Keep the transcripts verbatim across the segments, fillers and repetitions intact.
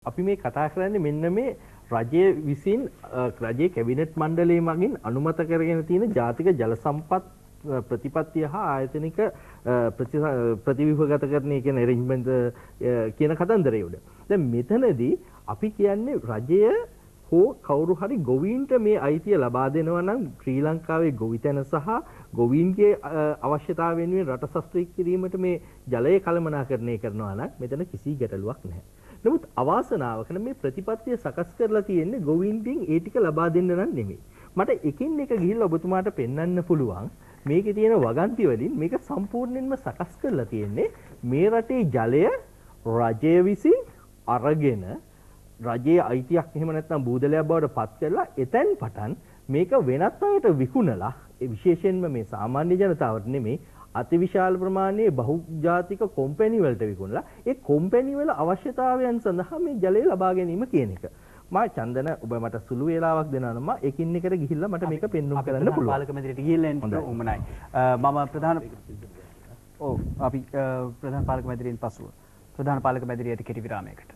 අපි මේ කතා කරන්නේ මෙන්න මේ රජයේ විසින් රජයේ කැබිනට් මණ්ඩලය මගින් අනුමත කරගෙන තියෙන ජාතික ජල සම්පත් ප්‍රතිපත්තිය හා ආයතනික ප්‍රතිවිභාගතකරණය කියන arrangement කියන කතන්දරය උඩ. දැන් මෙතනදී අපි කියන්නේ රජය හෝ කවුරු හරි ගොවීන්ට මේ අයිතිය ලබා දෙනවා නම් ශ්‍රී ලංකාවේ ගොවිතැන සහ ගොවීන්ගේ අවශ්‍යතාව වෙනුවෙන් රට සස්ත්‍රීක කිරීමට මේ ජලය කළමනාකරණය කරනවා නම් මෙතන කිසි ගැටලුවක් නැහැ. නමුත් අවාසනාවකට මේ ප්‍රතිපත්තිය සකස් කරලා තියෙන්නේ ගොවීන්ගෙන් ඒ ටික ලබා දෙන්න නම් නෙමෙයි. මට එකින් එක ගිහිල්ලා ඔබතුමාට පෙන්වන්න පුළුවන් මේකේ තියෙන වගන්ති වලින් මේක සම්පූර්ණයෙන්ම සකස් කරලා තියෙන්නේ මේ රටේ ජලය රජය විසින් අරගෙන රජයේ අයිතියක් එහෙම නැත්නම් බූදලයක් බවට පත් කරලා එතෙන් පටන් මේක වෙනත් අයට විකුණලා ඒ විශේෂයෙන්ම මේ සාමාන්‍ය ජනතාවට නෙමෙයි අතිවිශාල ප්‍රමාණයේ බහුජාතික කොම්පැනි වලට විකුණලා ඒ කොම්පැනි වල අවශ්‍යතාවයන් සඳහා මේ ජලය ලබා ගැනීම කියන එක. මා චන්දන ඔබ මට සුළු වේලාවක් දෙනවා නම් මම එකින් එකට ගිහිල්ලා මට මේක පෙන්වන්න කරන්න පුළුවන්. පාලක මැදිරියට ගිහිල්ලා එන්න උමනයි. මම ප්‍රධාන ඔව් අපි ප්‍රධාන පාලක මැදිරියෙන් පසුව ප්‍රධාන පාලක මැදිරියට කෙටි විරාමයකට.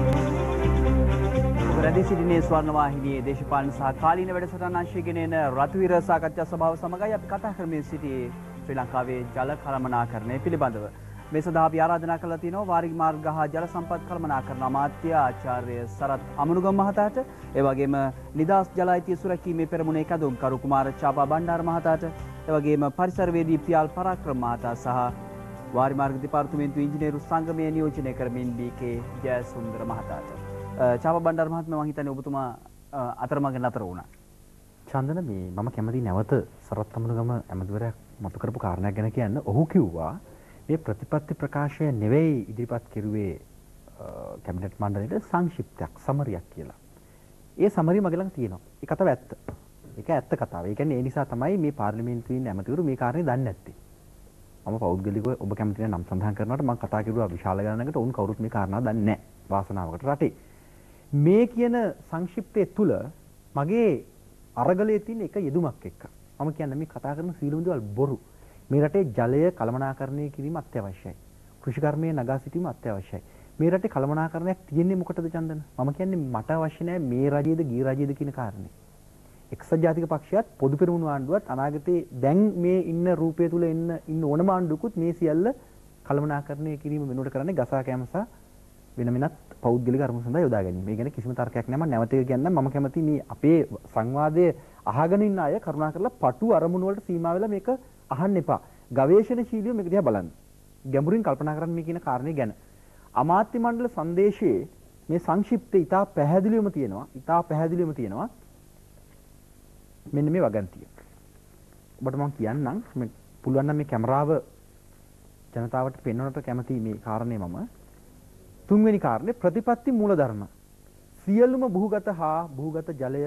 රැඳී සිටිනේ ස්වර්ණවාහිනියේ දේශපාලන සහ කාලීන වැඩසටහන් අංශය ගෙනෙන රතුවිර සාකච්ඡා සභාව සමගයි අපි කතා කරමින් සිටියේ ශ්‍රී ලංකාවේ ජල කළමනාකරණය පිළිබඳව. මේ සඳහා අපි ආරාධනා කළා තියෙනවා වාරික මාර්ග හා ජල සම්පත් කළමනාකරණ අමාත්‍ය ආචාර්ය සරත් අමනුගම මහතාට, ඒ වගේම නිදාස් ජල අයිතිය සුරැකීමේ පෙරමුණේ කඳුම් කරු කුමාර චාපා බණ්ඩාර මහතාට, ඒ වගේම පරිසරවේදී පියාල් පරාක්‍රම මහතා සහ වාරික මාර්ග දෙපාර්තමේන්තු ඉංජිනේරු සංගමය නියෝජනය කරමින් බී.කේ. ජයසුන්දර මහතාට. චාපා බණ්ඩාර මහත්මයා මම හිතන්නේ ඔබතුමා අතරමඟ නතර වුණා. චන්දන මේ මම කැමති නැවත සරත් අමනුගම ඇමතිවරයා මතු කරපු කාරණයක් ගැන කියන්න. ඔහු කිව්වා මේ ප්‍රතිපත්ති ප්‍රකාශය නෙවෙයි ඉදිරිපත් කෙරුවේ කැබිනට් මණ්ඩලයේ සංක්ෂිප්තයක් සමරියක් කියලා. ඒ සමරිය මගේ ළඟ තියෙනවා. ඒ කතාව ඇත්ත. ඒක ඇත්ත කතාව. ඒ කියන්නේ ඒ නිසා තමයි මේ පාර්ලිමේන්තුවේ ඉන්න ඇමතිවරු මේ කාරණේ දන්නේ නැත්තේ. මම පෞද්ගලිකව ඔබ කැමති නම් සඳහන් කරනකොට මම කතා කරුවා විශාල ගණනකට උන් කවුරුත් මේ කාරණා දන්නේ නැහැ. වාසනාවකට රටේ. මේ කියන සංක්ෂිප්තයේ තුල මගේ අරගලයේ තියෙන එක යෙදුමක් එක්ක මම කියන්නේ මේ කතා කරන සීලුම දේවල් බොරු. මේ රටේ ජලය කළමනාකරණය කිරීම අත්‍යවශ්‍යයි. කෘෂිකර්මයේ නගා සිටීම අත්‍යවශ්‍යයි. මේ රටේ කළමනාකරණයක් තියෙන්නේ මොකටද චන්දන? මම කියන්නේ මට අවශ්‍ය නැහැ මේ රජයේද ගී රජයේද කියන කාරණේ. එක්සත් ජාතික පක්ෂයත් පොදු පෙරමුණු ආණ්ඩුවත් අනාගතේ දැන් මේ ඉන්න රූපය තුල ඉන්න ඉන්න ඕනම ආණ්ඩුවකුත් මේ සියල්ල කළමනාකරණය කිරීම වෙනුවට කරන්නේ ගසා කෑම සහ වෙන වෙනත් පෞද්ගලික අරමුණු සඳහා යොදා ගැනීම. මේ ගැන කිසිම තර්කයක් නැහැ. මම නැවත කියන්නම් මම කැමති මේ අපේ සංවාදයේ අහගෙන ඉන්න අය කරුණාකරලා පටු අරමුණු වලට සීමා වෙලා මේක අහන්න එපා. ගවේෂණශීලීව මේක දිහා බලන්න. ගැඹුරින් කල්පනා කරන්න මේ කියන කාරණේ ගැන. අමාත්‍ය මණ්ඩල සංදේශයේ මේ සංක්ෂිප්තය ඉතා පැහැදිලිවම තියෙනවා. ඉතා පැහැදිලිවම තියෙනවා. මෙන්න මේ වගන්තිය. ඔබට මම කියන්නම් මේ පුළුවන් නම් මේ කැමරාව ජනතාවට පෙන්වන්නට කැමති මේ කාරණේ මම තුන්වෙනි කාරණේ ප්‍රතිපත්ති මූලධර්ම. සියලුම භූගත හා භූගත ජලය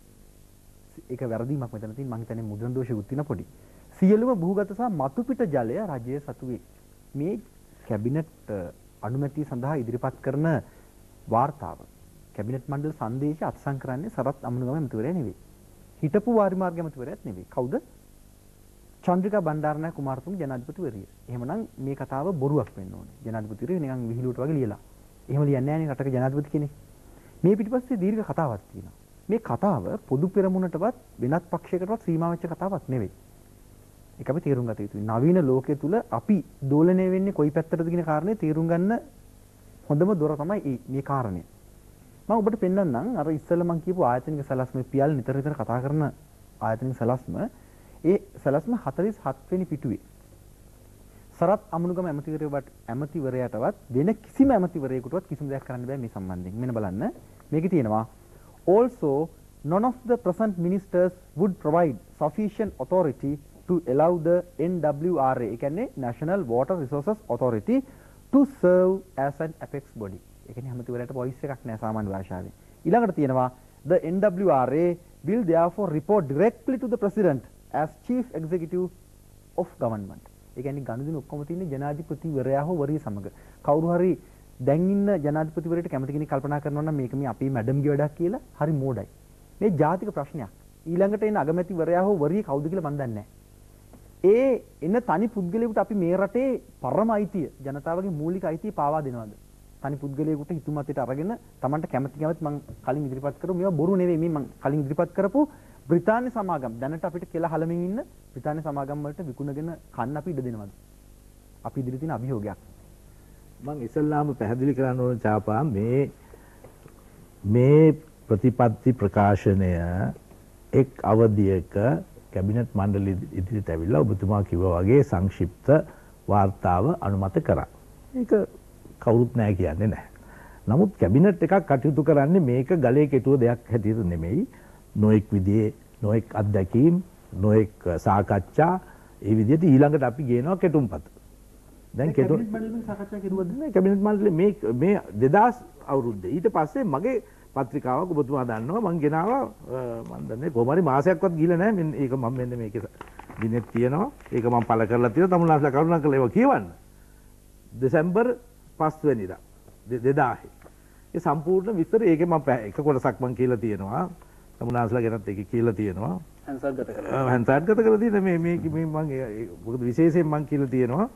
ඒක වැරදීමක් මෙතන තියෙන මම හිතන්නේ මුද්‍රණ දෝෂෙකුත් තියෙන පොඩි. සියලුම භූගත සහ මතුපිට ජලය රජයේ සතු වේ. මේ කැබිනට් අනුමැතිය සඳහා ඉදිරිපත් කරන වාර්තාව කැබිනට් මණ්ඩල සංදේශය අත්සන් කරන්නේ සරත් අමනුගම ඇමතිවරයා නෙවෙයි. හිටපු වාරික මාර්ග ඇමතිවරයාත් නෙවෙයි. කවුද? චන්ද්‍රිකා බණ්ඩාරනායක කුමාරතුංග ජනාධිපතිවරිය. එහෙමනම් මේ කතාව බොරුවක් වෙන්න ඕනේ. ජනාධිපතිවරිය නිකන් විහිළුවට වගේ ලියලා. එහෙම ලියන්නේ නැහැ නේ රටක ජනාධිපති කෙනෙක්. මේ පිටිපස්සේ දීර්ඝ කතාවක් තියෙනවා. මේ කතාව පොදු පෙරමුණටවත් වෙනත් පක්ෂයකටවත් සීමා වෙච්ච කතාවක් නෙවෙයි. ඒක අපි තේරුම් ගත යුතුයි. නවීන ලෝකයේ තුල අපි දෝලණය වෙන්නේ කොයි පැත්තටද කියන කාරණේ තේරුම් ගන්න හොඳම දොර තමයි මේ කාරණය. මම ඔබට පෙන්නන්නම් අර ඉස්සෙල්ලා මම කියපු ආයතනික සැලැස්ම පියල් නිතර නිතර කතා කරන ආයතනික සැලැස්ම ඒ සැලැස්ම හතළිස් හත් වෙනි පිටුවේ සරත් අමනුගම ඇමතිවරයාට ඇමතිවරයාටවත් වෙන කිසිම ඇමතිවරයෙකුටවත් කිසිම දෙයක් කරන්න බෑ මේ සම්බන්ධයෙන්. මෙන්න බලන්න. මේකේ තියෙනවා also none of the present ministers would provide sufficient authority to allow the N W R A, ඒ කියන්නේ National Water Resources Authority to serve as an apex body. ඒ කියන්නේ ඇමතිවරයාට voice එකක් නෑ සාමාන්‍ය භාෂාවෙන්. ඊළඟට තියෙනවා the N W R A will therefore report directly to the president as chief executive of government. ඒ කියන්නේ ගනුදෙනු ඔක්කොම තියෙන්නේ ජනාධිපතිවරයා හෝ වරිය සමග. කවුරු හරි දැන් ඉන්න ජනාධිපතිවරයාට කැමති කෙනෙක් කල්පනා කරනවා නම් මේක මේ අපේ මැඩම්ගේ වැඩක් කියලා හරි මෝඩයි. මේ ජාතික ප්‍රශ්නයක්. ඊළඟට එන අගමැතිවරයා හෝ වරිය කවුද කියලා මන් දන්නේ නැහැ. ඒ එන තනි පුද්ගලයෙකුට අපි මේ රටේ පරම අයිතිය ජනතාවගේ මූලික අයිතිය පාවා දෙනවද? තනි පුද්ගලයෙකුට හිතුමතට අරගෙන Tamanට කැමති කැමති මම කලින් ඉදිරිපත් කරපු මේවා බොරු නෙවෙයි මේ මම කලින් ඉදිරිපත් කරපු බ්‍රිතාන්‍ය සමාගම් දැනට අපිට කියලා හලමින් ඉන්න බ්‍රිතාන්‍ය සමාගම් වලට විකුණගෙන කන්න අපි ඉඩ දෙනවද? අපි ඉදිරියේ තියෙන අභියෝගයක්. මම ඉස්සල්ලාම පැහැදිලි කරන්න ඕන චාපා මේ මේ ප්‍රතිපත්ති ප්‍රකාශනය එක් අවධියක කැබිනට් මණ්ඩල ඉදිරියට ඇවිල්ලා ඔබතුමා කිව්වා වගේ සංක්ෂිප්ත වාර්තාව අනුමත කරා. ඒක කවුරුත් නැහැ කියන්නේ නැහැ. නමුත් කැබිනට් එකක් කටයුතු කරන්නේ මේක ගලේ කෙටුව දෙයක් හැටියට නෙමෙයි. නොඑක් විදිහේ නොඑක් අත්දැකීම් නොඑක් සාකච්ඡා ඒ විදිහට ඊළඟට අපි ගේනවා කෙටුම්පත. දැන් කෙටුම් මණ්ඩලෙන් සාකච්ඡා කරුවද? නෑ කැබිනට් මණ්ඩලේ මේ මේ දෙදාස් අවුරුද්දේ ඊට පස්සේ මගේ පත්‍රිකාවක් ඔබතුමා දන්නවා මං ගෙනාවා මන් දන්නේ කොහොම හරි මාසයක්වත් ගිහලා නැහැ මෙන්න ඒක මම මෙන්න මේකේ දිනෙත් තියෙනවා ඒක මම පළ කරලා තියෙනවා තමුන්ලාස්ලා කරුණා කරලා ඒවා කියවන්න දෙසැම්බර් පහ වෙනිදා දෙදාහ ඒ සම්පූර්ණ විස්තර ඒකේ මම එක කොටසක් මම කියලා තියෙනවා තමුන්ලාස්ලා ගැනත් ඒකේ කියලා තියෙනවා හැන්සර්ගත කරලා හැන්සර්ගත කරලා තියෙන මේ මේ මේ මම මොකද විශේෂයෙන් මම කියලා තියෙනවා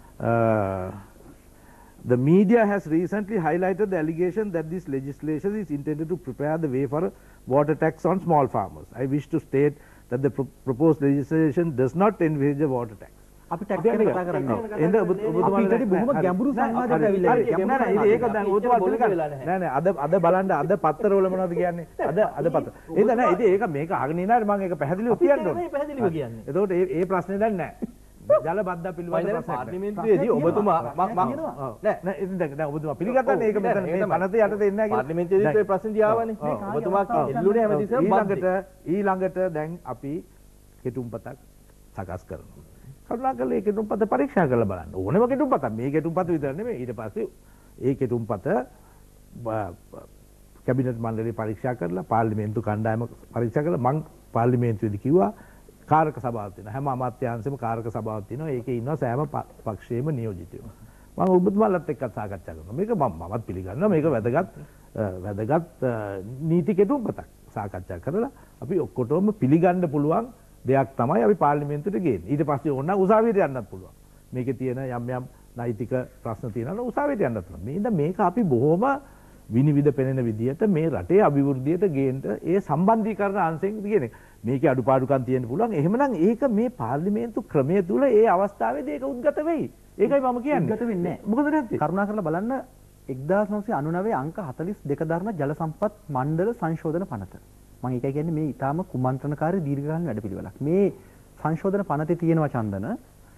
The media has recently highlighted the allegation that this legislation is intended to prepare the way for a water tax on small farmers. I wish to state that the pro proposed legislation does not envisage a water tax. අපි tax ගැන කතා කරන්නේ. එන්න ඔබතුමාලා අපිට බොහොම ගැඹුරු සංවාදයක් ඇවිල්ලා නෑ නෑ ඒක දැන් ඔබතුමාලා පිළිගන්න නෑ නෑ අද අද බලන්න අද පත්තරවල මොනවද කියන්නේ අද අද පත්‍ර එහෙනම් නෑ ඉතින් ඒක මේක අහගෙන ඉන්නාට මම ඒක පැහැදිලිව කියන්න ඕනේ පැහැදිලිව කියන්නේ. එතකොට මේ මේ ප්‍රශ්නේ දැන් නෑ. ජල බද්දා පිළිබඳ ප්‍රශ්නයක් පාර්ලිමේන්තුවේදී ඔබතුමා මම නෑ නෑ ඉතින් දැන් දැන් ඔබතුමා පිළිගත්තනේ ඒක මෙතන මේ පනත යටතේ එන්නේ නැහැ කියලා පාර්ලිමේන්තුවේදී ඒ ප්‍රශ්න දියාවනේ ඔබතුමා එල්ලුනේ හැමතිස්සෙම ඊළඟට ඊළඟට දැන් අපි කෙටුම්පතක් සකස් කරනවා කරුණාකරලා ඒ කෙටුම්පත පරීක්ෂා කරලා බලන්න ඕනෙම කෙටුම්පතක් මේ කෙටුම්පත විතර නෙමෙයි ඊට පස්සේ ඒ කෙටුම්පත කැබිනට් මණ්ඩලය පරීක්ෂා කරලා පාර්ලිමේන්තු කණ්ඩායම පරීක්ෂා කරලා මං පාර්ලිමේන්තුවේදී කිව්වා කාරක සභාවක් තියෙනවා හැම අමාත්‍යාංශෙම කාරක සභාවක් තියෙනවා ඒකේ ඉන්නවා සෑම පක්ෂයේම නියෝජිතයෝ මම ඔබතුමාලත් එක්ක සාකච්ඡා කරනවා මේක මම මමත් පිළිගන්නවා මේක වැදගත් වැදගත් නීති කෙටුම්පතක් සාකච්ඡා කරලා අපි ඔක්කොටම පිළිගන්න පුළුවන් දෙයක් තමයි අපි පාර්ලිමේන්තුවට ගේන්නේ ඊට පස්සේ ඕන නම් උසාවියට යන්නත් පුළුවන් මේකේ තියෙන යම් යම් නෛතික ප්‍රශ්න තියෙනවා නම් උසාවියට යන්නත් පුළුවන් මේ ඉඳ මේක අපි බොහොම විනිවිද පෙනෙන විදිහට මේ රටේ අභිවෘද්ධියට ගේන්න ඒ සම්බන්ධීකරණ අංශයෙන් කියන්නේ මේකේ අඩුපාඩුකම් තියෙන්න පුළුවන් එහෙමනම් ඒක මේ පාර්ලිමේන්තු ක්‍රමය තුල ඒ අවස්ථාවේදී ඒක උද්ගත වෙයි ඒකයි මම කියන්නේ උද්ගත වෙන්නේ නැහැ මොකද නැත්තේ කරුණාකරලා බලන්න එක්දාස් නවසිය අනූනවය අංක හතළිස් දෙක දරන ජල සම්පත් මණ්ඩල සංශෝධන පනත මම ඒකයි කියන්නේ මේ ඊටාම කුමන්ත්‍රණකාරී දීර්ඝකාලීන වැඩපිළිවෙලක් මේ සංශෝධන පනතේ තියෙනවා චන්දන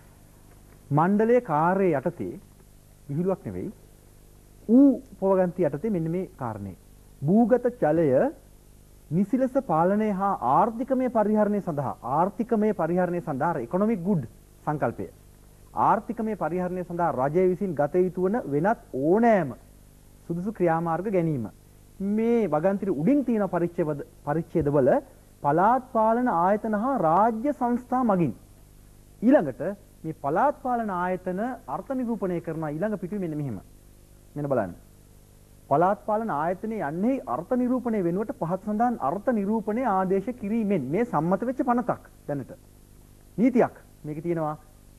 මණ්ඩලයේ කාර්යය යටතේ විහිළුවක් නෙවෙයි ඌ පොවගන්ති යටතේ මෙන්න මේ කාරණේ භූගත ජලය නිසිලස පාලනය හා ආර්ථිකමය පරිහරණය සඳහා ආර්ථිකමය පරිහරණය සඳහා ඉකොනොමික් ගුඩ් සංකල්පය ආර්ථිකමය පරිහරණය සඳහා රජය විසින් ගත යුතු වන වෙනත් ඕනෑම සුදුසු ක්‍රියාමාර්ග ගැනීම මේ වගන්තිර උඩින් තියෙන පරිච්ඡේද පරිච්ඡේදවල පළාත් පාලන ආයතන හා රාජ්‍ය සංස්ථා මගින් ඊළඟට මේ පළාත් පාලන ආයතන අර්ථ නිරූපණය කරන ඊළඟ පිටුවේ මෙන්න මෙහෙම මෙන්න බලන්න පළාත් පාලන ආයතනයේ යන්නේ අර්ථ නිරූපණය වෙනුවට පහත් සඳහන් අර්ථ නිරූපණය ආදේශ කිරීමෙන් මේ සම්මත වෙච්ච පනතක් දැනට නීතියක් මේක තියෙනවා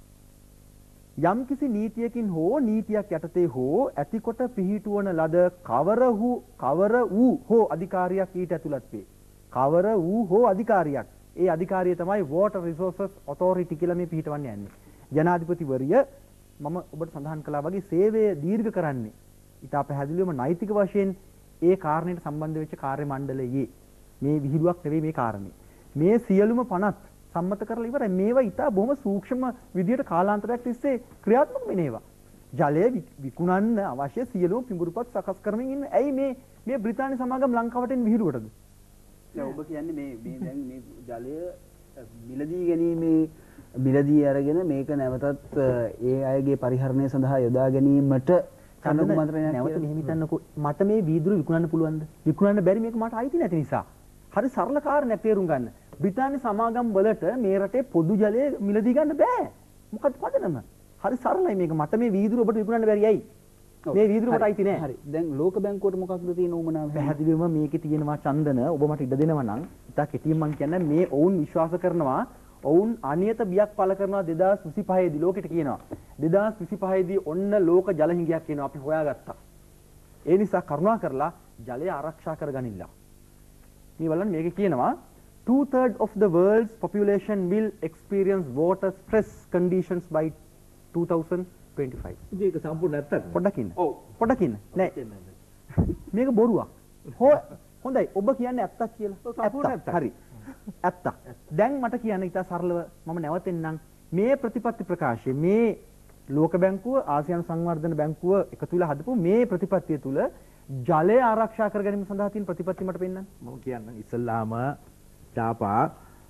යම්කිසි නීතියකින් හෝ නීතියක් යටතේ හෝ ඇතිකොට පිහිටුවන ලද කවර වූ කවර වූ හෝ අධිකාරියක් ඊට ඇතුළත් වේ කවර වූ හෝ අධිකාරියක් ඒ අධිකාරිය තමයි Water Resources Authority කියලා මේ පිහිටවන්නේ යන්නේ ජනාධිපතිවරිය මම ඔබට සඳහන් කළා වගේ සේවය දීර්ඝ කරන්නේ ඉතා පැහැදිලිවම නෛතික වශයෙන් ඒ කාරණයට සම්බන්ධ වෙච්ච කාර්ය මණ්ඩලයේ මේ විහිළුවක් නෙවෙයි මේ කාරණේ. මේ සියලුම පනත් සම්මත කරලා ඉවරයි. මේවා ඉතා බොහොම සූක්ෂම විදියට කාලාන්තරයක් තිස්සේ ක්‍රියාත්මක වෙන ඒවා. ජලය විකුණන්න අවශ්‍ය සියලුම පිඟුරුපත් සකස් කරමින් ඉන්න. ඇයි මේ මේ බ්‍රිතාන්‍ය සමාගම් ලංකාවට එන විහිළුවටද? දැන් ඔබ කියන්නේ මේ මේ දැන් මේ ජලය මිලදී ගැනීමේ මිලදී අරගෙන මේක නැවතත් ඒ අයගේ පරිහරණය සඳහා යොදා ගැනීමට නැවත මෙහෙම හිතන්නකෝ මට මේ වීදුරු විකුණන්න පුළුවන්ද? විකුණන්න බැරි මේක මට අයිති නැති නිසා. හරි සරල කාරණයක් තේරුම් ගන්න. බ්‍රිතාන්‍ය සමාගම් වලට මේ රටේ පොදු ජලය මිලදී ගන්න බෑ. මොකද පදනම? හරි සරලයි මේක. මට මේ වීදුරු ඔබට විකුණන්න බැරි ඇයි? මේ වීදුරු මට අයිති නෑ. හරි. දැන් ලෝක බැංකුවට මොකක්ද තියෙන උමනාව? පැහැදිලිවම මේකේ තියෙනවා චන්දන ඔබ මට ඉඩ දෙනවා නම් ඉතා කෙටියෙන් මම කියන්නේ මේ ඔවුන් විශ්වාස කරනවා ඔවුන් අනියත බියක් පළ කරනවා දෙදාස් විසිපහේ දී ලෝකෙට කියනවා දෙදාස් විසිපහේ දී ඔන්න ලෝක ජල හිඟයක් කියනවා අපි හොයාගත්තා ඒ නිසා කරුණා කරලා ජලය ආරක්ෂා කරගනින්න. මේ බලන්න මේකේ කියනවා two thirds of the world's population will experience water stress conditions by two thousand twenty-five. ඒක සම්පූර්ණ නැත්තක්. පොඩ්ඩක් ඉන්න. ඔව්. පොඩ්ඩක් ඉන්න. නෑ. මේක බොරුවක්. හො හොඳයි ඔබ කියන්නේ ඇත්තක් කියලා. සම්පූර්ණ ඇත්තක්. හරි. ඇත්තක්. දැන් මට කියන්න ඉතා සරලව මම නැවතෙන්නම් මේ ප්‍රතිපත්ති ප්‍රකාශය මේ ලෝක බැංකුව ආසියානු සංවර්ධන බැංකුව එකතු වෙලා හදපු මේ ප්‍රතිපත්තිය තුල ජලය ආරක්ෂා කර ගැනීම සඳහා තියෙන ප්‍රතිපත්ති මට පෙන්නන්න. මම කියන්නම් ඉස්සල්ලාම තාපා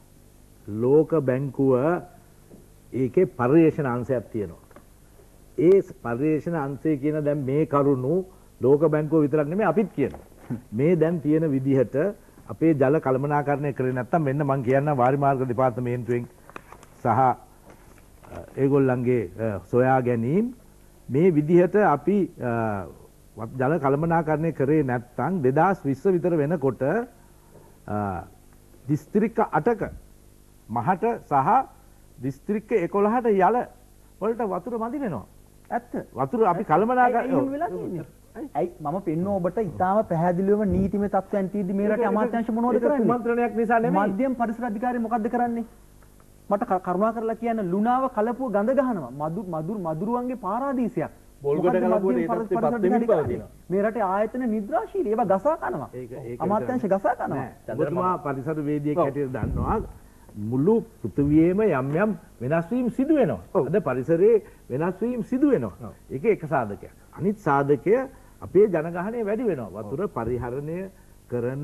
ලෝක බැංකුව ඒකේ පරිවේෂණ අංශයක් තියෙනවා. ඒ පරිවේෂණ අංශය කියන දැන් මේ කරුණු ලෝක බැංකුව විතරක් නෙමෙයි අපිත් කියනවා. මේ දැන් තියෙන විදිහට අපේ ජල කළමනාකරණය කරේ නැත්තම් මෙන්න මම කියන්නම් වාරිමාර්ග දෙපාර්තමේන්තුවෙන් සහ ඒගොල්ලන්ගේ සොයා ගැනීම මේ විදිහට අපි ජල කළමනාකරණය කරේ නැත්තම් දෙදාස් විස්ස විතර වෙනකොට දිස්ත්‍රික්ක අටක මහට සහ දිස්ත්‍රික්ක එකොළහට යල වලට වතුර මදි වෙනවා. ඇත්ත. වතුර අපි කළමනාකරණය එහෙම වෙලා තියෙන්නේ. ඇයි මම පෙන්වුව ඔබට ඉතාම පැහැදිලිවම නීතිමය තත්ත්වයන් තියෙද්දි මේ රටේ අමාත්‍යාංශ මොනවද කරන්නේ? කුමන්ත්‍රණයක් නිසා නෙමෙයි. මධ්‍යම පරිසර අධිකාරිය මොකද්ද කරන්නේ? මට කරුණා කරලා කියන්න ලුණාව කලපුව ගඳ ගහනවා. මදු මදුරු මදුරුවන්ගේ පාරාදීසයක්. බොල්ගොඩ කලපුවට ඒ තත්ත්වෙ පත් වෙමින් පවතිනවා. මේ රටේ ආයතන නිද්‍රාශීලී ඒවා ගසා කනවා. අමාත්‍යාංශ ගසා කනවා. ඔබතුමා පරිසර වේදිකයෙක් හැටියට දන්නවා මුළු පෘථිවියේම යම් යම් වෙනස් වීම් සිදු වෙනවා. අද පරිසරයේ වෙනස් වීම් සිදු වෙනවා. ඒක එක සාධකයක්. අනිත් සාධකය අපේ ජනගහනය වැඩි වෙනවා. වතුර පරිහරණය කරන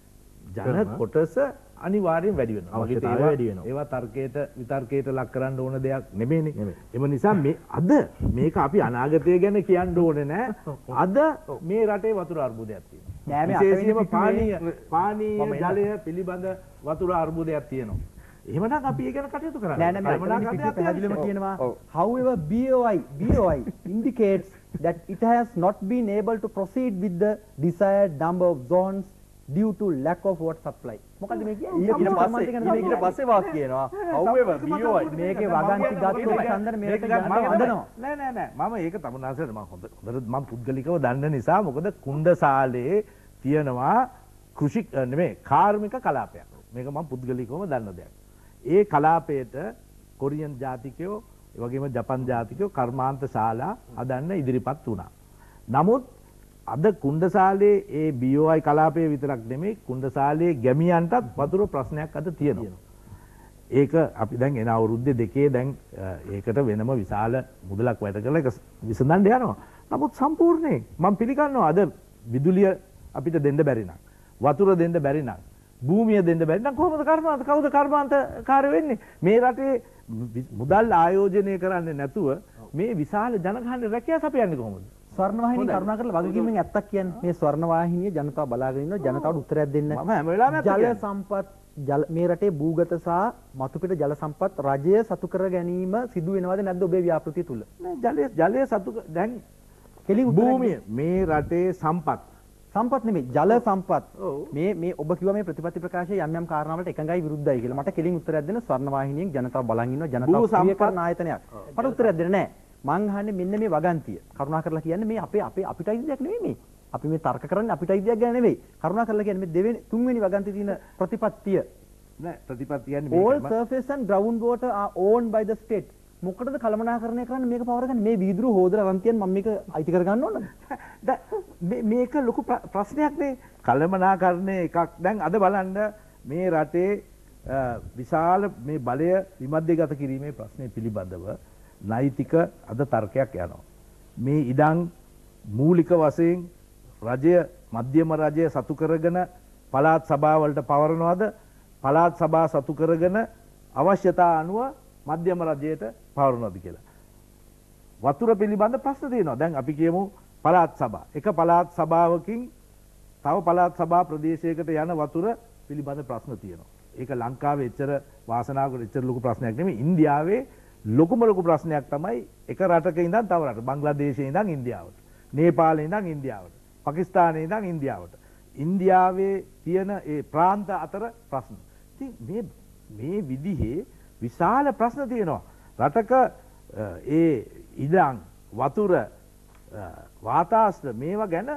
ජන කොටස අනිවාර්යෙන් වැඩි වෙනවා. අවශ්‍යතාවය වැඩි වෙනවා. ඒවා තර්කයට විතර්කයට ලක් කරන්න ඕන දෙයක් නෙමෙයිනේ. එම නිසා මේ අද මේක අපි අනාගතය ගැන කියන්න ඕනේ නෑ. අද මේ රටේ වතුර අර්බුදයක් තියෙනවා. විශේෂයෙන්ම පානීය පානීය ජලය පිළිබඳ වතුර අර්බුදයක් තියෙනවා. එහෙමනම් අපි ඒ ගැන කටයුතු කරන්න. නෑ නෑ මම පැහැදිලිවම කියනවා however B O I B O I indicates that it has not been able to proceed with the desired number of zones due to lack of water supply. මොකද මේ කියන්නේ? ඊට පස්සේ ඊට පස්සේ වාක් කියනවා. however B O I මේකේ වගන්ති ගත්තොත් චන්දන මේකට ගන්න හදනවා. නෑ නෑ නෑ මම ඒක තමුන්නාසට මම හොඳ හොඳට මම පුද්ගලිකව දන්න නිසා මොකද කුණ්ඩසාලේ තියෙනවා කෘෂි නෙමෙයි කාර්මික කලාපයක්. මේක මම පුද්ගලිකවම දන්න දෙයක්. ඒ කලාපයට කොරියන් ජාතිකයෝ ඒ වගේම ජපන් ජාතිකයෝ කර්මාන්ත ශාලා හදන්න ඉදිරිපත් වුණා. නමුත් අද කුණ්ඩසාලේ ඒ B O I කලාපය විතරක් නෙමෙයි කුණ්ඩසාලේ ගැමියන්ටත් වතුර ප්‍රශ්නයක් අද තියෙනවා. ඒක අපි දැන් එන අවුරුද්දේ දෙකේ දැන් ඒකට වෙනම විශාල මුදලක් වැට කරලා ඒක විසඳන්න යනවා. නමුත් සම්පූර්ණයෙන් මම පිළිගන්නවා අද විදුලිය අපිට දෙන්න බැරි නම් වතුර දෙන්න බැරි නම් භූමිය දෙන්න බැරි නම් කොහොමද කර්මාන්ත කවුද කර්මාන්තකාරය වෙන්නේ? මේ රටේ මුදල් ආයෝජනය කරන්නේ නැතුව මේ විශාල ජනගහනය රැකියාව සපයන්නේ කොහොමද? ස්වර්ණවාහිනිය කරුණා කරලා වගකීමෙන් ඇත්තක් කියන්නේ. මේ ස්වර්ණවාහිනිය ජනතාව බලාගෙන ඉන්නවා ජනතාවට උත්තරයක් දෙන්න. මම හැම වෙලාවෙම ජල සම්පත් ජල මේ රටේ භූගත සහ මතුපිට ජල සම්පත් රජය සතු කර ගැනීම සිදු වෙනවද නැද්ද ඔබේ ව්‍යාපෘතිය තුල? නෑ ජලය ජලය සතු දැන් කෙලින් භූමිය මේ රටේ සම්පත් සම්පත් නෙමෙයි ජල සම්පත්. මේ මේ ඔබ කිව්වා මේ ප්‍රතිපත්ති ප්‍රකාශයේ යම් යම් කාරණාවලට එකඟයි විරුද්ධයි කියලා. මට කෙලින් උත්තරයක් දෙන්න ස්වර්ණවාහිනියෙන් ජනතාව බලන් ඉන්නවා ජනතාව ප්‍රිය කරන ආයතනයක්. මට උත්තරයක් දෙන්න නෑ. මං අහන්නේ මෙන්න මේ වගන්තිය. කරුණා කරලා කියන්නේ මේ අපේ අපේ අපිට අයිති දෙයක් නෙමෙයි මේ. අපි මේ තර්ක කරන්නේ අපිට අයිති දෙයක් ගැන නෙමෙයි. කරුණා කරලා කියන්නේ මේ දෙවෙනි තුන්වෙනි වගන්තියේ තියෙන ප්‍රතිපත්තිය. නෑ ප්‍රතිපත්තිය කියන්නේ all surface and ground water are owned by the state. මොකටද කළමනාකරණය කරන්නේ මේක පවර ගන්න මේ වීදුරු හොදලා වන්තියන් මම මේක අයිති කර ගන්න ඕනද? මේක ලොකු ප්‍රශ්නයක් නේ. කළමනාකරණය එකක් දැන් අද බලන්න මේ රටේ විශාල මේ බලය විමධ්‍යගත කිරීමේ ප්‍රශ්නය පිළිබඳව නෛතික අද තර්කයක් යනවා. මේ ඉඩම් මූලික වශයෙන් රජය මධ්‍යම රජය සතු කරගෙන පළාත් සභාවලට පවරනවද? පළාත් සභා සතු කරගෙන අවශ්‍යතා අනුව මධ්‍යම රජයට පවරනවද කියලා. වතුර පිළිබඳ ප්‍රශ්න තියෙනවා. දැන් අපි කියමු පළාත් සභා. එක පළාත් සභාවකින් තව පළාත් සභා ප්‍රදේශයකට යන වතුර පිළිබඳ ප්‍රශ්න තියෙනවා. ඒක ලංකාවේ එච්චර වාසනාවකට එච්චර ලොකු ප්‍රශ්නයක් නෙමෙයි. ඉන්දියාවේ ලොකුම ලොකු ප්‍රශ්නයක් තමයි එක රටක ඉඳන් තව රටකට බංග්ලාදේශයේ ඉඳන් ඉන්දියාවට, නේපාලයේ ඉඳන් ඉන්දියාවට, පාකිස්තානයේ ඉඳන් ඉන්දියාවට. ඉන්දියාවේ තියෙන ඒ ප්‍රාන්ත අතර ප්‍රශ්න. ඉතින් මේ මේ විදිහේ විශාල ප්‍රශ්න තියෙනවා. රටක ඒ ඉඩම් වතුර වාතාශ්‍ර මේවා ගැන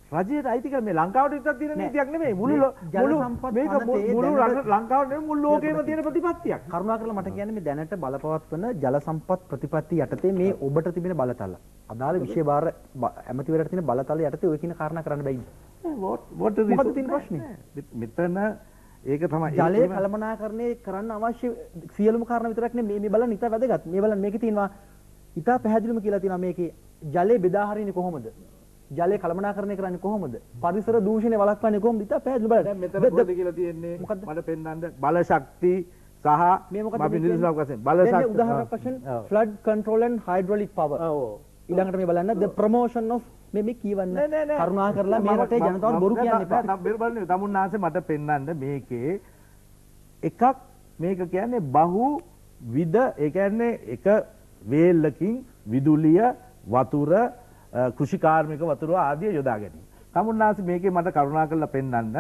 රජයට අයිති කරන මේ ලංකාවට විතරක් තියෙන නීතියක් නෙමෙයි මුළු මුළු මේක මුළු ලංකාවට නෙමෙයි මුළු ලෝකෙම තියෙන ප්‍රතිපත්තියක්. කරුණාකරලා මට කියන්න මේ දැනට බලපවත්වන ජල සම්පත් ප්‍රතිපත්ති යටතේ මේ ඔබට තිබෙන බලතල අදාළ විෂය භාර ඇමතිවරයාට තියෙන බලතල යටතේ ඔය කියන කාරණා කරන්න බැයිද? මොකද තියෙන ප්‍රශ්නේ? මෙතන ඒක තමයි ජලය කළමනාකරණය කරන්න අවශ්‍ය සියලුම කාරණා විතරක් නෙමෙයි මේ බලන්න ඉතා වැදගත්. මේ බලන්න මේකේ තියෙනවා ඉතා පැහැදිලිවම කියලා තියෙනවා මේකේ ජලය බෙදා හරින්නේ කොහොමද? ජලය කළමනාකරණය කරන්නේ කොහොමද? පරිසර දූෂණය වළක්වන්නේ කොහොමද? ඉතා පැහැදිලි බලන්න. දැන් මෙතන මොකද කියලා තියෙන්නේ? මට පෙන්නන්න බල ශක්ති සහ මේ මොකද අපි නිදර්ශනයක් වශයෙන් බල ශක්ති උදාහරණයක් වශයෙන් flood control and hydraulic power. ඔව්. ඊළඟට මේ බලන්න the promotion of මේ මේ කියවන්න කරුණා කරලා මේ රටේ ජනතාවට බොරු කියන්න එපා. නම් බෙර බලන්න තමුන්නාන්සේ මට පෙන්නන්න මේකේ එකක් මේක කියන්නේ බහු විද ඒ කියන්නේ එක වේල්ලකින් විදුලිය වතුර කෘෂි කාර්මික වතුර ආදිය යොදා ගැනීම. තමුන්නාන්සේ මේකේ මට කරුණා කරලා පෙන්නන්න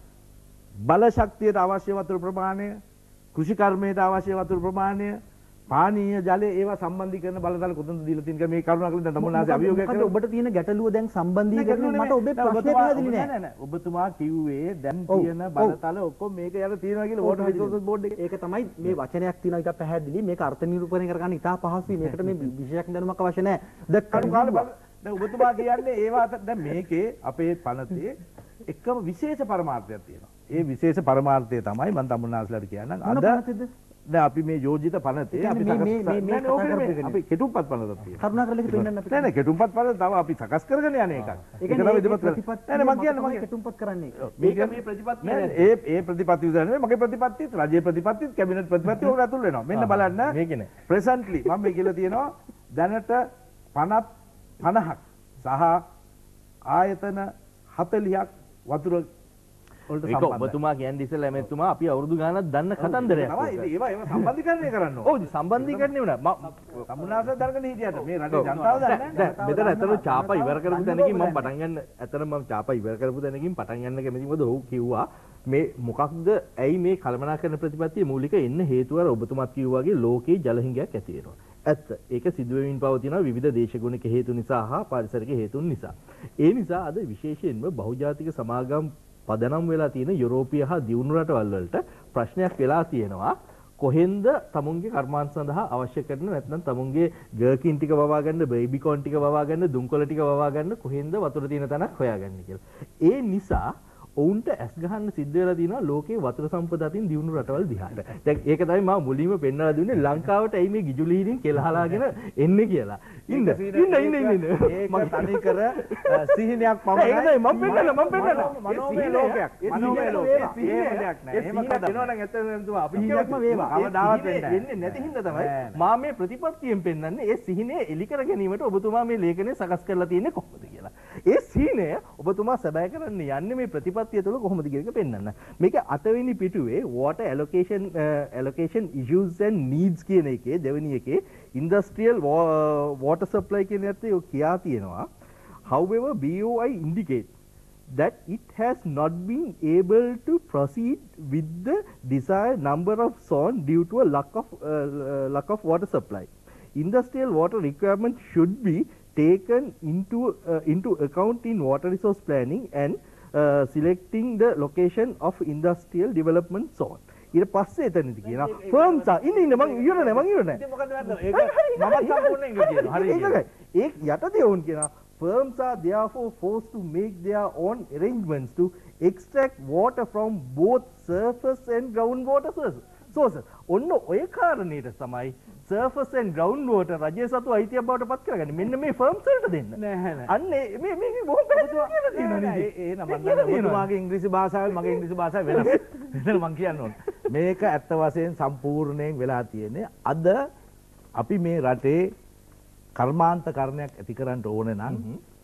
බල ශක්තියට අවශ්‍ය වතුර ප්‍රමාණය කෘෂි කර්මයට අවශ්‍ය වතුර ප්‍රමාණය පානීය ජලය ඒවා සම්බන්ධීකරන බලතල කොතනද දීලා තියෙන්නේ මේ කරුණා කරලා දැන් තමුන්නාන්සේ අභියෝගයක් කරලා ඔබට තියෙන ගැටලුව දැන් සම්බන්ධීකරන මට ඔබේ ප්‍රශ්නේ පැහැදිලි නෑ. නෑ නෑ ඔබතුමා කිව්වේ දැන් තියෙන බලතල ඔක්කොම මේක යට තියෙනවා කියලා වෝටර් රිසෝසස් බෝඩ් එකේ. ඒක තමයි මේ වචනයක් තියෙනවා ඉතින් පැහැදිලි මේක අර්ථ නිරූපණය කරගන්න ඉතා පහසුයි. මේකට මේ විශේෂයක් දැනුමක් අවශ්‍ය නෑ. දැන් කාලේ දැන් ඔබතුමා කියන්නේ ඒවා අතර දැන් මේකේ අපේ පනතේ එකම විශේෂ පරමාර්ථයක් තියෙනවා. ඒ විශේෂ පරමාර්ථය තමයි මම තමුන්නාස්ලාට කියන්නම්. අද දැන් අපි මේ යෝජිත පනතේ අපි සකස් අපි කෙටුම්පත් පනතක් තියෙනවා. කරුණාකරලා ඒක පෙන්නන්න අපිට. නෑ නෑ කෙටුම්පත් පනත තව අපි සකස් කරගෙන යන එකක්. ඒක තමයි ඉදපත් කරන්නේ. නෑ නෑ මම කියන්නේ මම කෙටුම්පත් කරන්නේ. මේක මේ ප්‍රතිපත්තිය නෑ ඒ ඒ ප්‍රතිපත්තිය විතර නෙමෙයි මගේ ප්‍රතිපත්තියත් රජයේ ප්‍රතිපත්තියත් කැබිනට් ප්‍රතිපත්තිය ඕක ඇතුල් වෙනවා. මෙන්න බලන්න මේක නෑ. ප්‍රසන්ට්ලි මම මේ කියලා තියෙනවා දැනට පනත් පනහක් සහ ආයතන හතළිහක් වතුර වලට ඒක ඔබතුමා කියන්නේ ඉස්සෙල්ලා එමෙතුමා අපි අවුරුදු ගානක් දන්න කතන්දරයක්. තමයි ඒවා ඒවා සම්බන්ධීකරණය කරන්න ඕනේ. ඔව් සම්බන්ධීකරණය වුණා. මම සම්මුණාස දරගෙන හිටියට මේ රටේ ජනතාව දන්නේ නැහැ. මෙතන ඇත්තට චාපා ඉවර කරපු තැනකින් මම පටන් ගන්න ඇත්තට මම චාපා ඉවර කරපු තැනකින් පටන් ගන්න කැමති මොකද ඔහු කිව්වා මේ මොකක්ද ඇයි මේ කළමනාකරණ ප්‍රතිපත්තිය මූලික එන්න හේතුව අර ඔබතුමාත් කිව්වා වගේ ලෝකේ ජලහිඟයක් ඇති වෙනවා. ඇත්ත. ඒක සිදු වෙමින් පවතිනවා විවිධ දේශගුණික හේතු නිසා හා පාරිසරික හේතුන් නිසා. ඒ නිසා අද විශේෂයෙන්ම බහුජාතික සමාගම් පදනම් වෙලා තියෙන යුරෝපීය හා දියුණු රටවල් වලට ප්‍රශ්නයක් වෙලා තියෙනවා. කොහෙන්ද තමුන්ගේ කර්මාන්ත සඳහා අවශ්‍ය කරන නැත්නම් තමුන්ගේ ගර්කින් ටික වවා ගන්න, බේබි කෝන් ටික වවා ගන්න, දුම්කොළ ටික වවා ගන්න කොහෙන්ද වතුර තියෙන තැනක් හොයාගන්නේ කියලා. ඒ නිසා ඔවුන්ට ඇස් ගහන්න සිද්ධ වෙලා තියෙනවා ලෝකේ වතුර සම්පත අතින් දියුණු රටවල් දිහාට. දැන් ඒක තමයි මම මුලින්ම පෙන්නලා දුන්නේ ලංකාවට ඇයි මේ ගිජුලිහිරින් කෙලහලාගෙන එන්නේ කියලා. ඉන්න ඉන්න ඉන්න ඉන්න. ඒක තනි කර සිහිනයක් පමණයි. ඒක තමයි මම පෙන්නලා මම පෙන්නලා. මනෝමය ලෝකයක්. මනෝමය ලෝකයක්. ඒ දෙයක් නෑ. එහෙම කරනවා නම් ඇත්තටම තුමා අපි සිහිනයක්ම වේවා. කවදාවත් වෙන්නේ වෙන්නේ නැති හින්දා තමයි මම මේ ප්‍රතිපත්තියෙන් පෙන්නන්නේ ඒ සිහිනය එලි කර ගැනීමට ඔබතුමා මේ ලේඛනය සකස් කරලා තියෙන්නේ කොහොමද කියලා. ඒ සිහිනය ඔබතුමා සැබෑ කරන්න යන්නේ මේ ප්‍රතිපත්තිය තුළ කොහොමද කියන එක පෙන්වන්න. මේක අටවෙනි පිටුවේ water allocation uh, allocation issues and needs කියන එකේ දෙවෙනි එකේ industrial water supply කියන එකත් ඔය කියා තියෙනවා. However, B O I indicate that it has not been able to proceed with the desired number of zone due to a lack of uh, lack of water supply. Industrial water requirement should be taken into uh, into account in water resource planning and Uh, selecting the location of industrial development zone. ඊට පස්සේ එතනදි කියනවා firms are ඉන්න ඉන්න මං ඉවර නෑ මං ඉවර නෑ. ඉතින් මොකද වැරද්ද? ඒක මම සම්පූර්ණයෙන් කියනවා. හරි. ඒක යටතේ වුන් කියනවා firms are therefore forced to make their own arrangements to extract water from both surface and groundwater sources. ඔන්න ඔය කාරණේට තමයි surface and ground water රජයේ සතු අයිතියක් බවට පත් කරගන්නේ. මෙන්න මේ firms වලට දෙන්න. නෑ නෑ. අන්න මේ මේ බොහොම පැහැදිලිව කියලා තියෙනවා නේද? ඒ නම මම ඔබතුමාගේ ඉංග්‍රීසි භාෂාවයි මගේ ඉංග්‍රීසි භාෂාව වෙනස්. එතන මම කියන්න ඕනේ. මේක ඇත්ත වශයෙන් සම්පූර්ණයෙන් වෙලා තියෙන්නේ අද අපි මේ රටේ කර්මාන්ත කරණයක් ඇති කරන්න ඕනේ නම්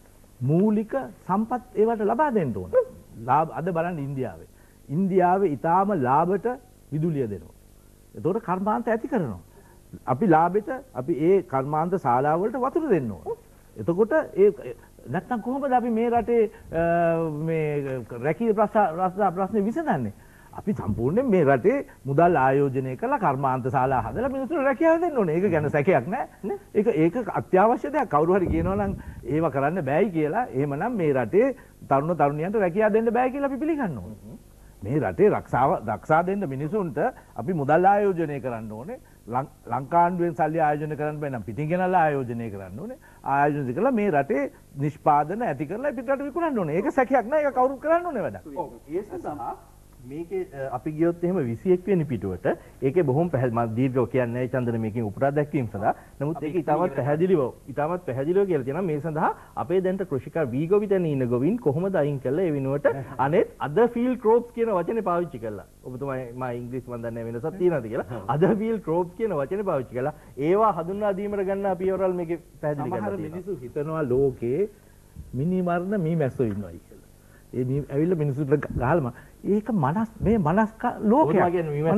මූලික සම්පත් ඒවට ලබා දෙන්න ඕනේ. ලාභ අද බලන්න ඉන්දියාවේ. ඉන්දියාවේ ඊටාම ලාභට විදුලිය දෙනවා. එතකොට කර්මාන්ත ඇති කරනවා. අපි ලාභෙට අපි ඒ කර්මාන්ත ශාලාවලට වතුර දෙන්න ඕනේ. එතකොට ඒ නැත්තම් කොහොමද අපි මේ රටේ මේ රැකී ප්‍රශ්න ප්‍රශ්න විසඳන්නේ? අපි සම්පූර්ණයෙන් මේ රටේ මුදල් ආයෝජනය කළා කර්මාන්ත ශාලා හදලා මිනිස්සුන්ට රැකියාව දෙන්න ඕනේ. ඒක ගැන සැකයක් නැහැ. ඒක ඒක අත්‍යවශ්‍ය දෙයක්. කවුරු හරි කියනවා නම් ඒව කරන්න බෑයි කියලා එහෙමනම් මේ රටේ තරුණ තරුණියන්ට රැකියාව දෙන්න බෑ කියලා අපි පිළිගන්න ඕනේ. මේ රටේ රක්ෂාව රක්ෂා දෙන්න මිනිසුන්ට අපි මුදල් ආයෝජනය කරන්න ඕනේ. ලංකාණ්ඩුවෙන් සල්ලි ආයෝජනය කරන්න බෑ නම් පිටින් ගෙනල්ලා ආයෝජනය කරන්න ඕනේ. ආයෝජනය කළා මේ රටේ නිෂ්පාදන ඇති කරලා පිටරට විකුණන්න ඕනේ. ඒක සැකයක් නෑ. ඒක කවුරුත් කරන්න ඕනේ වැඩක්. ඔව් ඒ සඳහා මේකේ අපි ගියොත් එහෙම විසිඑක් වෙනි පිටුවට ඒකේ බොහොම පැහැදිලි දීර්ඝව කියන්නේ නැහැ චන්දන මේකෙන් උපුටා දැක්වීම සඳහා. නමුත් ඒක ඊටමත් පැහැදිලිව ඊටමත් පැහැදිලිව කියලා තියෙනවා මේ සඳහා අපේ දැනට කෘෂිකා වී ගොවිතැන ඉන්න ගොවීන් කොහොමද අයින් කළා ඒ වෙනුවට අනෙත් other field crops කියන වචනේ පාවිච්චි කළා. ඔබතුමා මා ඉංග්‍රීසි මන් දන්නේ වෙනසක් තියෙනවද කියලා. other field crops කියන වචනේ පාවිච්චි කළා. ඒවා හඳුන්වා දීමට ගන්න පියවරල් මේකේ පැහැදිලි කරලා තියෙනවා. සමහර මිනිස්සු හිතනවා ලෝකේ මිනි මරණ මී මැස්සෝ ඉන්නවයි කියලා. ඒ මී ඇවිල්ලා මිනිස්සුන්ට ගහලම ඒක මනස් මේ මනස්ක ලෝකයක්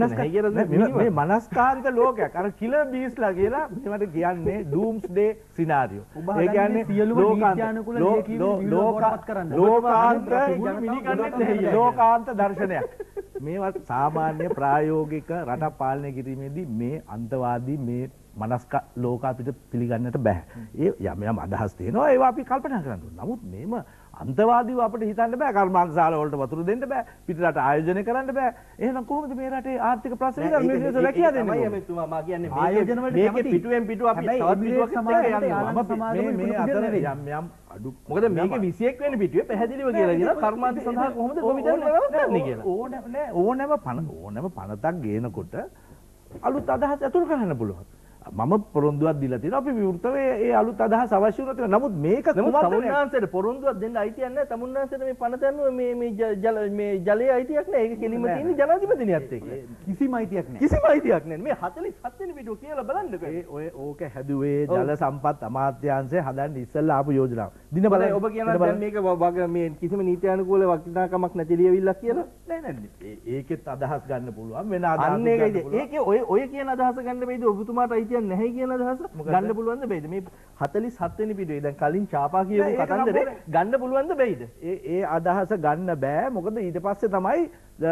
මේ මනස්කාරික ලෝකයක් අර කිලර් බීස්ලා කියලා මේවට කියන්නේ ඩූම්ස්ඩේ සිනාරියෝ ඒ කියන්නේ සියලුම නීත්‍යානුකූල ලෝකාන්ත ලෝකාන්ත ලෝකාන්ත දර්ශනයක් මේවා සාමාන්‍ය ප්‍රායෝගික රට පාලනය කිරීමේදී මේ අන්තවාදී මේ මනස්ක ලෝක අපිට පිළිගන්නට බෑ ඒ යම් යම් අදහස් තියෙනවා ඒවා අපි කල්පනා කරන්න ඕනේ නමුත් මේම අන්තවාදීව අපිට හිතන්න බෑ කර්මාන්ත ශාලා වලට වතුර දෙන්න බෑ පිටරට ආයෝජනය කරන්න බෑ එහෙනම් කොහොමද මේ රටේ ආර්ථික ප්‍රශ්න විතර මේ මිනිස්සු රැකියා දෙන්නේ තමයි එතුමා මා කියන්නේ ආයෝජන වලට මේකේ පිටුවෙන් පිටුව අපි තවත් පිටුවක් සමාජයට යන්නේ මේ අතර යම් යම් අඩු මොකද මේකේ විසිඑක් වෙනි පිටුවේ පැහැදිලිව කියලා දෙනවා කර්මාන්ත සඳහා කොහොමද ගොවිතැන නවත්තන්නේ කියලා ඕන නෑ ඕනෑම පණ ඕනෑම පණතක් ගේනකොට අලුත් අදහස් ඇතුල් කරන්න පුළුවන් මම පොරොන්දුවක් දීලා තියෙනවා අපි විවෘතව ඒ අලුත් අදහස් අවශ්‍ය වුණොත් නමුත් මේක තමුන්නාන්සේට පොරොන්දුවක් දෙන්න අයිතියක් නැහැ තමුන්නාන්සේට මේ පනත යනවා මේ මේ ජල මේ ජලයේ අයිතියක් නැහැ ඒක කෙලින්ම තියෙන්නේ ජනාධිපතිනියත් එක්ක කිසිම අයිතියක් නැහැ කිසිම අයිතියක් නැහැ මේ හතළිස් හත් වෙනි පිටුව කියලා බලන්නකෝ ඒ ඔය ඕක හැදුවේ ජල සම්පත් අමාත්‍යාංශය හදන්න ඉස්සෙල්ලා ආපු යෝජනාව දින බලන්න ඔබ කියනවා දැන් මේක වග මේ කිසිම නීත්‍යානුකූල වටිනාකමක් නැති ලියවිල්ලක් කියලා නෑ නෑ ඒකෙත් අදහස් ගන්න පුළුවන් වෙන අදහස් අන්න ඒකයි ඒකේ ඔය ඔය කියන අදහස ගන්න බැයිද ඔබතුමාට අයිතියක් නැහැ කියන අදහස ගන්න පුළුවන්ද බැයිද මේ හතළිස් හත් වෙනි පිටුවේ දැන් කලින් චාපා කියපු කතන්දරේ ගන්න පුළුවන්ද බැයිද ඒ ඒ අදහස ගන්න බෑ මොකද ඊට පස්සේ තමයි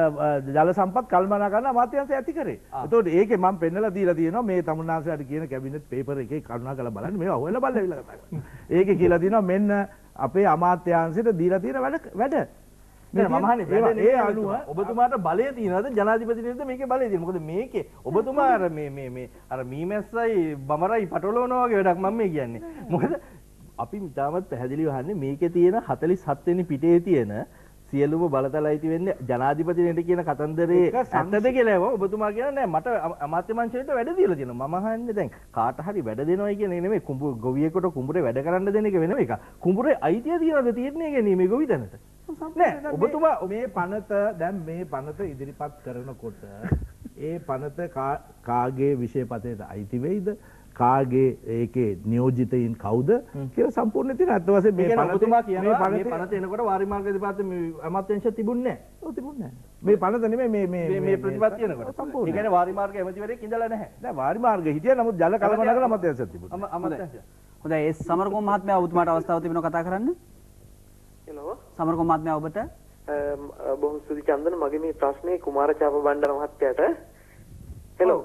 ජල සම්පත් කල්පනා කරන අමාත්‍යාංශය ඇති කරේ. ඒතකොට ඒකේ මම පෙන්නලා දීලා තියෙනවා මේ තමුන්නාන්සලාට කියන කැබිනට් පේපර් එකේ කරුණා කරලා බලන්න මේවා හොයලා බලලා ඉවිල්ලා කතා කරනවා. ඒකේ කියලා තියෙනවා මෙන්න අපේ අමාත්‍යාංශයට දීලා තියෙන වැඩ වැඩ මම අහන්නේ ඒ අනුව ඔබතුමාට බලය තියෙනවද ජනාධිපතිනියද මේකේ බලය තියෙනවද මොකද මේකේ ඔබතුමා අර මේ මේ මේ අර මීමැස්සයි බමරයි පටලවනවා වගේ වැඩක් මම මේ කියන්නේ මොකද අපි තාමත් පැහැදිලිව අහන්නේ මේකේ තියෙන හතළිස් හත් වෙනි පිටේ තියෙන සියලුම බලතල අයිති වෙන්නේ ජනාධිපතිනියට කියන කතන්දරේ ඇත්තද කියලා ඔබතුමා කියන නෑ මට අමාත්‍ය මංශයට වැඩ දීලා තියෙනවා මම අහන්නේ දැන් කාට හරි වැඩ දෙනවයි කියන එක නෙමෙයි කුඹු ගොවියෙකුට කුඹුරේ වැඩ කරන්න දෙන එක වෙනම එක කුඹුරේ අයිතිය තියනද තියෙන්නේ ගැනීම ගොවිතැනට නෑ ඔබතුමා මේ පනත දැන් මේ පනත ඉදිරිපත් කරනකොට ඒ පනත කාගේ විෂයපතේට අයිති වෙයිද කාගේ ඒකේ නියෝජිතයින් කවුද කියලා සම්පූර්ණ තියෙන අත් වශයෙන් මේ පනත ඔබතුමා කියනවා මේ පනත එනකොට වාරිමාර්ග දෙපාර්තමේ අමාත්‍යාංශය තිබුණේ නැහැ. ඔව් තිබුණේ නැහැ. මේ පනත නෙමෙයි මේ මේ මේ ප්‍රතිපත්තිය එනකොට. ඒ කියන්නේ වාරිමාර්ග ඇමතිවරයෙක් ඉඳලා නැහැ. නෑ වාරිමාර්ග හිටියා නමුත් ජල කළමනාකර අමාත්‍යාංශයක් තිබුණා. අමාත්‍යාංශය. හොඳයි ඒ සමරකෝම මහත්මයා ඔබතුමාට අවස්ථාව තිබෙනවා කතා කරන්න. හෙලෝ. සමරකෝම මහත්මයා ඔබට බොහොම ස්තුති චන්දන මගේ මේ ප්‍රශ්නේ කුමාරචාප බණ්ඩාර මහත්තයාට. හෙලෝ.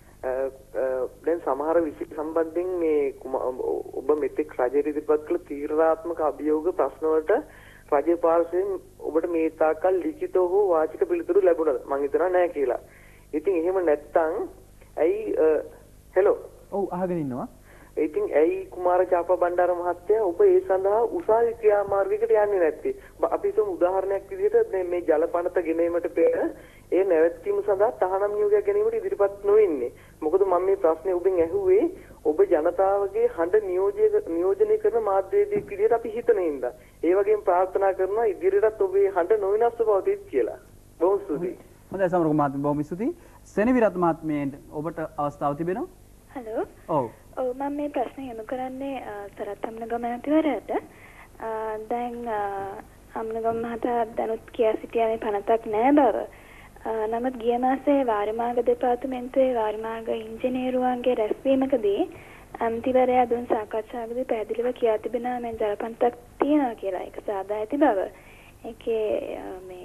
දැන් සමහර විෂය සම්බන්ධයෙන් මේ ඔබ මෙතෙක් රජයට ඉදිරිපත් කළ තීරණාත්මක අභියෝග ප්‍රශ්න වලට රජයේ පාර්ශ්වයෙන් ඔබට මේ තාක්කල් ලිඛිතව හෝ වාචික පිළිතුරු ලැබුණාද? මම හිතනවා නැහැ කියලා. ඉතින් එහෙම නැත්නම් ඇයි හෙලෝ ඔව් අහගෙන ඉන්නවා. ඉතින් ඇයි කුමාරචාප බණ්ඩාර මහත්තයා ඔබ ඒ සඳහා උසාවි ක්‍රියාමාර්ගයකට යන්නේ නැත්තේ? අපි හිතමු උදාහරණයක් විදිහට මේ ජල පනත ගෙනීමට පෙර ඒ නැවැත්වීම සඳහා තහනම් නියෝගයක් ගැනීමට ඉදිරිපත් නොවෙන්නේ. මොකද මම මේ ප්‍රශ්නේ ඔබෙන් ඇහුවේ ඔබ ජනතාවගේ හඬ නියෝජ්‍ය නියෝජනය කරන මාධ්‍යවේදියෙක් විදිහට අපි හිතන හින්දා. ඒ වගේම ප්‍රාර්ථනා කරනවා ඉදිරියටත් ඔබේ හඬ නොවිනාශව පවතිත් කියලා. බොහොම ස්තුතියි. හොඳයි සමරක මහත්මයා බොහොම ස්තුතියි. සෙනවිරත් මහත්මයාට ඔබට අවස්ථාව තිබෙනවා. හලෝ. ඔව්. ඔව් මම මේ ප්‍රශ්නේ යොමු කරන්නේ සරත් අම්නගම මහත්මයාට. දැන් අම්නගම මහතා දැනුත් කියා සිටියා මේ පනතක් නෑ බව. නමුත් ගිය මාසේ වාරිමාර්ග දෙපාර්තමේන්තුවේ වාරිමාර්ග ඉංජිනේරුවන්ගේ රැස්වීමකදී අන්තිවරයා දුන් සාකච්ඡාවකදී පැහැදිලිව කියා තිබෙනවා මේ ජලපන්තක් තියෙනවා කියලා. ඒක සාදා ඇති බව. ඒකේ මේ මුළු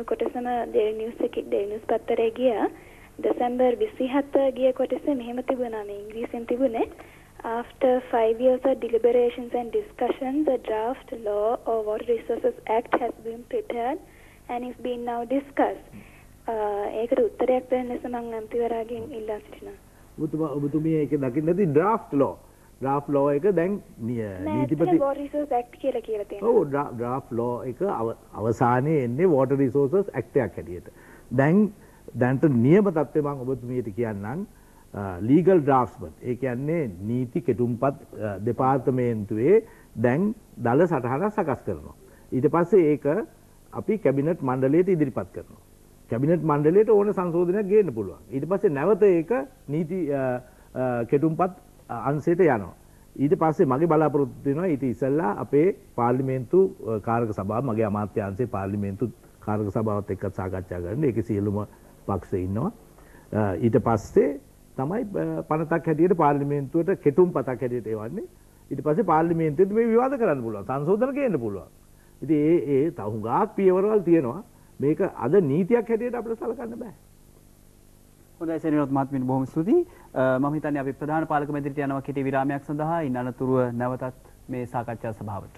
කොටසම ඩේලි නිවුස් එකේ ඩේලි නිවුස් පත්තරේ ගියා. දෙසැම්බර් විසිහත ගිය කොටසේ මෙහෙම තිබුණා මේ ඉංග්‍රීසියෙන් තිබුණේ after five years of deliberations and discussion the draft law of Water Resources Act has been prepared and is being now discussed. ඒකට උත්තරයක් දෙන්න ලෙස මම අම්තිවරාගෙන් ඉල්ලා සිටිනවා. ඔබතුමා ඔබතුමිය ඒක දකින්න නැති draft law draft law එක දැන් නීතිපති Water Resources Act කියලා කියලා තියෙනවා. ඔව් draft law එක අවසානයේ එන්නේ Water Resources Act එකක් හැටියට. දැන් දැන්ට නියම තත්ත්වය මම ඔබතුමියට කියන්නම් legal draftsman ඒ කියන්නේ නීති කෙටුම්පත් දෙපාර්තමේන්තුවේ දැන් දල සටහනක් සකස් කරනවා. ඊට පස්සේ ඒක අපි කැබිනට් මණ්ඩලයට ඉදිරිපත් කරනවා. කැබිනට් මණ්ඩලයට ඕන සංශෝධනයක් ගේන්න පුළුවන්. ඊට පස්සේ නැවත ඒක නීති කෙටුම්පත් අංශයට යනවා. ඊට පස්සේ මගේ බලාපොරොත්තු වෙනවා ඊට ඉස්සෙල්ලා අපේ පාර්ලිමේන්තු කාරක සභාව මගේ අමාත්‍යාංශයේ පාර්ලිමේන්තු කාරක සභාවත් එක්ක සාකච්ඡා කරන්න. ඒකේ සියලුම පක්ෂ ඉන්නවා. ඊට පස්සේ තමයි පනතක් හැටියට පාර්ලිමේන්තුවට කෙටුම්පතක් හැටියට එවන්නේ. ඊට පස්සේ පාර්ලිමේන්තුවේ මේ විවාද කරන්න පුළුවන්. සංශෝධන ගේන්න පුළුවන්. ඉතින් ඒ ඒ තව හුඟක් පියවරවල් තියෙනවා. මේක අද නීතියක් හැටියට අපිට සලකන්න බෑ. හොඳයි සෙනවිරෝත් මහත්මියට බොහොම ස්තුතියි. මම හිතන්නේ අපි ප්‍රධාන පාලක මැදිරියට යනවා කෙටි විරාමයක් සඳහා. ඉන් අනතුරුව නැවතත් මේ සාකච්ඡා සභාවට.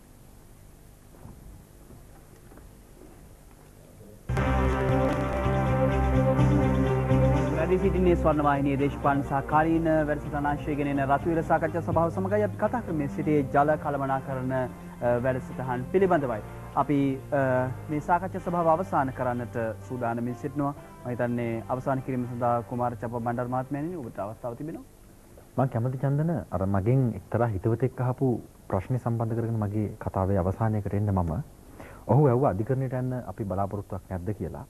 වැඩි සිටින්නේ ස්වර්ණවාහිනියේ දේශපාලන සහ කාලීන වැඩසටහන ආශ්‍රය ගෙන එන රතුවිර සාකච්ඡා සභාව සමගයි අපි කතා කරන්නේ සිටියේ ජල කළමනාකරණ වැඩසටහන් පිළිබඳවයි. අපි මේ සාකච්ඡා සභාව අවසන් කරන්නට සූදානම්ින් සිටිනවා. මම හිතන්නේ අවසන් කිරීම සඳහා කුමාර චප්ප බණ්ඩාර මහත්මයාණනි ඔබට අවස්ථාව තිබෙනවා. මම කැමති චන්දන අර මගෙන් එක්තරා හිතවතෙක් අහපු ප්‍රශ්නේ සම්බන්ධ කරගෙන මගේ කතාවේ අවසානයකට එන්න මම ඔහු ඇහුවා අධිකරණයට යන්න අපි බලාපොරොත්තුවක් නැද්ද කියලා.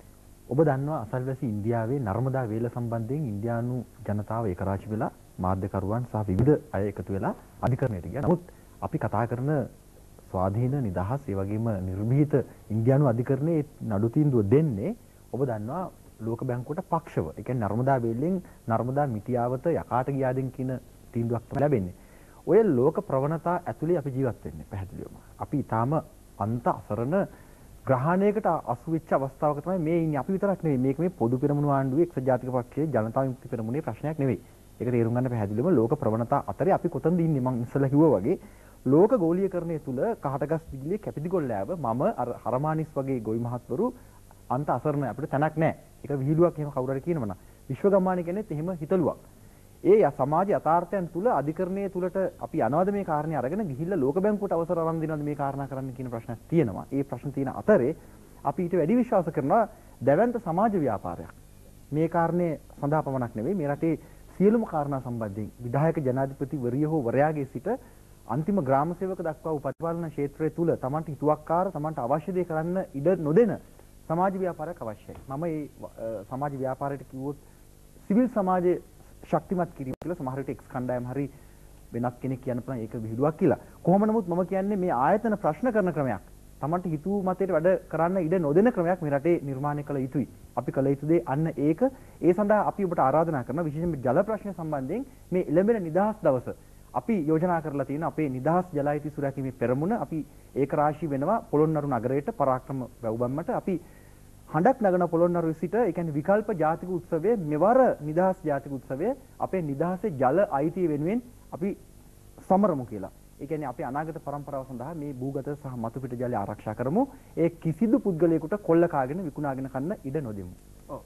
ඔබ දන්නවා අසල්වැසි ඉන්දියාවේ නර්මදා වේල සම්බන්ධයෙන් ඉන්දියානු ජනතාව ඒකරාශි වෙලා මාධ්‍යකරුවන් සහ විවිධ අය එකතු වෙලා අධිකරණයට ගියා. නමුත් අපි කතා කරන ස්වාධීන නිදහස් ඒ වගේම නිර්භීත ඉන්දියානු අධිකරණයේ නඩු තීන්දුව දෙන්නේ ඔබ දන්නවා ලෝක බැංකුවට පක්ෂව. ඒ කියන්නේ නර්මදා වේලෙන් නර්මදා මිටියාවත යකාට ගියාදෙන් කියන තීන්දුවක් තමයි ලැබෙන්නේ. ඔය ලෝක ප්‍රවණතා ඇතුලේ අපි ජීවත් වෙන්නේ පැහැදිලිවම. අපි ඊටාම අන්ත අසරණ ග්‍රහණයකට අසු වෙච්ච අවස්ථාවක තමයි මේ ඉන්නේ. අපි විතරක් නෙවෙයි මේක මේ පොදු පෙරමුණු ආණ්ඩුවේ එක්සත් ජාතික පක්ෂයේ ජනතා විමුක්ති පෙරමුණේ ප්‍රශ්නයක් නෙවෙයි. ඒක තේරුම් ගන්න පැහැදිලිවම ලෝක ප්‍රවණතා අතරේ අපි කොතනද ඉන්නේ මම ඉස්සෙල්ලා කිව්වා වගේ ලෝක ගෝලීයකරණය තුල කහටගස් දිගිලිය කැපිදිගොල්ලෑව මම අර හරමානිස් වගේ ගොවි මහත්වරු අන්ත අසරණ අපිට තැනක් නැහැ. ඒක විහිළුවක් එහෙම කවුරු හරි කියනවනම් විශ්වගම්මානි කෙනෙක් එහෙම හිතලුවක්. ඒ සමාජ යථාර්ථයන් තුල අධිකරණයේ තුලට අපි යනවාද මේ කාරණේ අරගෙන ගිහිල්ලා ලෝක බැංකුවට අවසර අරන් දෙනවද මේ කාරණා කරන්න කියන ප්‍රශ්නක් තියෙනවා. ඒ ප්‍රශ්න තියෙන අතරේ අපි ඊට වැඩි විශ්වාස කරනවා දැවැන්ත සමාජ ව්‍යාපාරයක්. මේ කාරණේ සඳහා පමණක් නෙවෙයි මේ රටේ සියලුම කාරණා සම්බන්ධයෙන් විධායක ජනාධිපතිවරිය හෝ වරයාගේ සිට අන්තිම ග්‍රාම සේවක දක්වා වූ ප්‍රතිපාලන ක්ෂේත්‍රය තුල Tamanට හිතුවක්කාර Tamanට අවශ්‍ය දේ කරන්න ඉඩ නොදෙන සමාජ ව්‍යාපාරයක් අවශ්‍යයි. මම මේ සමාජ ව්‍යාපාරයට කිව්වොත් සිවිල් සමාජයේ ශක්තිමත් කිරීම කියලා සමහර විට එක්ස් කණ්ඩායම් හරි වෙනත් කෙනෙක් කියන්න පුළුවන් ඒක විහිළුවක් කියලා. කොහොම නමුත් මම කියන්නේ මේ ආයතන ප්‍රශ්න කරන ක්‍රමයක්. Tamanට හිතුව මතයට වැඩ කරන්න ඉඩ නොදෙන ක්‍රමයක් මේ රටේ නිර්මාණය කළ යුතුයි. අපි කළ යුතු දේ අන්න ඒක. ඒ සඳහා අපි ඔබට ආරාධනා කරනවා විශේෂයෙන්ම ජල ප්‍රශ්න සම්බන්ධයෙන් මේ එළඹෙන නිදහස් දවස අපි යෝජනා කරලා තියෙන අපේ නිදහස් ජල අයිති සුරැකීමේ පෙරමුණ අපි ඒක රාශී වෙනවා පොළොන්නරු නගරයට පරාක්‍රම වැව්බම්මට අපි හඬක් නගන පොළොන්නරු සිට ඒ කියන්නේ විකල්ප ජාතික උත්සවයේ මෙවර නිදහස් ජාතික උත්සවයේ අපේ නිදහසේ ජල අයිතිය වෙනුවෙන් අපි සමරමු කියලා. ඒ කියන්නේ අපේ අනාගත පරම්පරාව සඳහා මේ භූගත සහ මතුපිට ජලය ආරක්ෂා කරමු. ඒ කිසිදු පුද්ගලයෙකුට කොල්ල කාගෙන විකුණාගෙන කන්න ඉඩ නොදෙමු. ඔව්.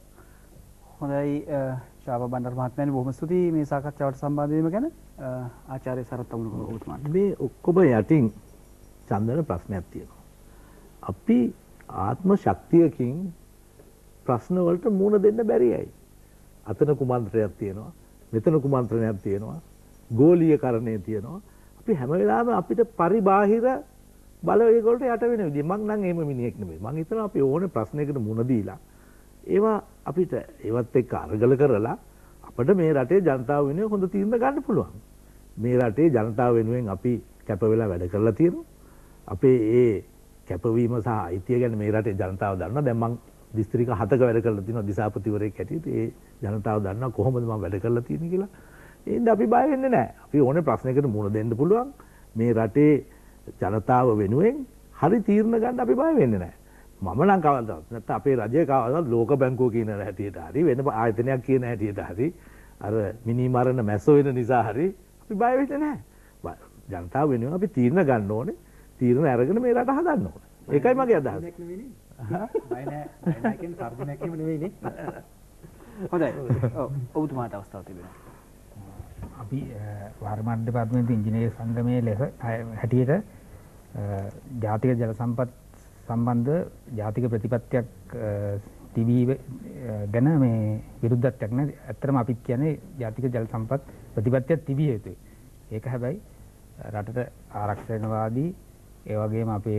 හොඳයි ශාප බණ්ඩාර මහත්මයානි බොහොම ස්තුතියි මේ සාකච්ඡාවට සම්බන්ධ වීම ගැන. ආචාර්ය සරත් තමුණු ඔබතුමාට. මේ ඔක්කොම යටින් චන්දන ප්‍රශ්නයක් තියෙනවා. අපි ආත්ම ශක්තියකින් ප්‍රශ්න වලට මුහුණ දෙන්න බැරියයි. අතන කුමන්ත්‍රණයක් තියෙනවා. මෙතන කුමන්ත්‍රණයක් තියෙනවා. ගෝලීයකරණය තියෙනවා. අපි හැම වෙලාවෙම අපිට පරිබාහිර බලවේග වලට යට වෙන විදිහ. මං නම් එහෙම මිනිහෙක් නෙමෙයි. මං හිතනවා අපි ඕනේ ප්‍රශ්නයකට මුහුණ දීලා ඒවා අපිට ඒවත් එක්ක අරගල කරලා අපිට මේ රටේ ජනතාව වෙනුවෙන් හොඳ තීරණ ගන්න පුළුවන්. මේ රටේ ජනතාව වෙනුවෙන් අපි කැප වෙලා වැඩ කරලා තියෙනවා. අපේ ඒ කැපවීම සහ අයිතිය ගැන මේ රටේ ජනතාව දන්නවා. දැන් මං දිස්ත්‍රික්ක හතක වැඩ කරලා තිනවා දිසාපතිවරයෙක් හැටියට. ඒ ජනතාව දන්නවා කොහොමද මම වැඩ කරලා තියෙන්නේ කියලා. ඒ හින්දා අපි බය වෙන්නේ නැහැ. අපි ඕනේ ප්‍රශ්නයකට මුහුණ දෙන්න පුළුවන්. මේ රටේ ජනතාව වෙනුවෙන් හරි තීරණ ගන්න අපි බය වෙන්නේ නැහැ. මම නම් කවදාවත් නැත්නම් අපේ රජය කවදාවත් ලෝක බැංකුව කියන හැටියට හරි වෙන ආයතනයක් කියන හැටියට හරි අර මිනි මරණ මැසෝ වෙන නිසා හරි අපි බය වෙන්නේ නැහැ. ජනතාව වෙනුවෙන් අපි තීරණ ගන්න ඕනේ. තීරණ අරගෙන මේ රට හදන්න ඕනේ. ඒකයි මගේ අදහස. බය නැහැ. බය නැහැ කියන තර්ජනයක් එහෙම නෙවෙයිනේ. හොඳයි. ඔව් ඔබතුමාට අවස්ථාවක් තිබෙනවා. අපි වර්මාන දෙපාර්තමේන්තු ඉංජිනේරු සංගමයේ ලෙස හැටියට ජාතික ජල සම්පත් සම්බන්ධ ජාතික ප්‍රතිපත්තියක් තිබී ගැන මේ විරුද්ධත්වයක් නැහැ. ඇත්තටම අපි කියන්නේ ජාතික ජල සම්පත් ප්‍රතිපත්තියක් තිබිය යුතුයි. ඒක හැබැයි රටට ආරක්ෂණවාදී ඒ වගේම අපේ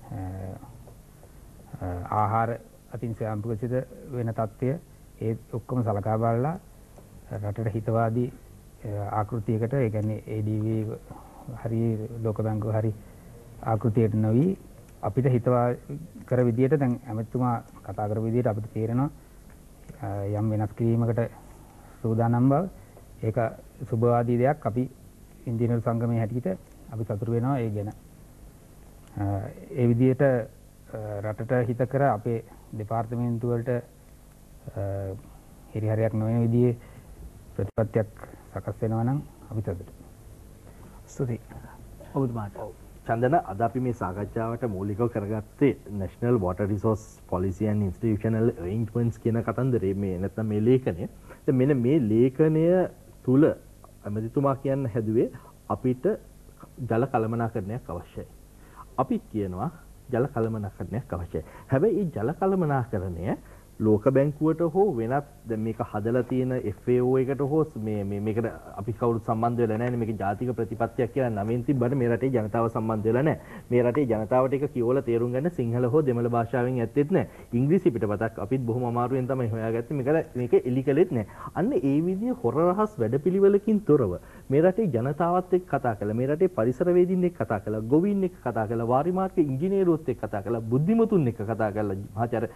ආහාර අතින් ස්වයංපෝෂිත වෙන තත්ත්වය ඒ ඔක්කොම සලකා බලලා රටට හිතවාදී ආකෘතියකට ඒ කියන්නේ ඒ ඩී වී හරි ලෝක බැංකුව හරි ආකෘතියට නොවි අපිට හිතවා කර විදියට දැන් ඇමතුමා කතා කරපු විදියට අපිට තේරෙනවා යම් වෙනස් කිරීමකට සූදානම් බව. ඒක සුබවාදී දෙයක්. අපි ඉන්ජිනේරු සංගමයේ හැටියට අපි සතුටු වෙනවා ඒ ගැන. ඒ විදියට රටට හිත කර අපේ දෙපාර්තමේන්තු වලට හිරිහැරයක් නොවන විදිහේ ප්‍රතිපත්තියක් සකස් වෙනවා නම් අපි සතුටුයි. ස්තුතියි. ඔබතුමාට. චන්දන අද අපි මේ සාකච්ඡාවට මූලිකව කරගත්තේ National Water Resource Policy and Institutional Arrangements කියන කතන්දරේ මේ නැත්නම් මේ ලේඛනය. දැන් මෙන්න මේ ලේඛනය තුල අමදිතුමා කියන්න හැදුවේ අපිට ජල කළමනාකරණයක් අවශ්‍යයි. අපි කියනවා ජල කළමනාකරණයක් අවශ්‍යයි. හැබැයි මේ ජල කළමනාකරණය ලෝක බැංකුවට හෝ වෙනත් දැන් මේක හදලා තියෙන එෆ් ඒ ඕ එකට හෝ මේ මේ මේකට අපි කවුරුත් සම්බන්ධ වෙලා නැහැ නේ. මේක ජාතික ප්‍රතිපත්තියක් කියලා නමින් තිබ්බට මේ රටේ ජනතාව සම්බන්ධ වෙලා නැහැ. මේ රටේ ජනතාවට ඒක කියවලා තේරුම් ගන්න සිංහල හෝ දෙමළ භාෂාවෙන් ඇත්තෙත් නැහැ. ඉංග්‍රීසි පිටපතක් අපිත් බොහොම අමාරුවෙන් තමයි හොයාගත්තේ. මේක මේක එලි කළෙත් නැහැ. අන්න ඒ විදිහේ හොර රහස් වැඩපිළිවෙලකින් තොරව මේ රටේ ජනතාවත් එක්ක කතා කළා. මේ රටේ පරිසරවේදීන් එක්ක කතා කළා. ගොවීන් එක්ක කතා කළා. වාරිමාර්ග ඉංජිනේරුවොත් එක්ක කතා කළා. බුද්ධිමතුන් එක්ක කතා කළා. මහාචාර්ය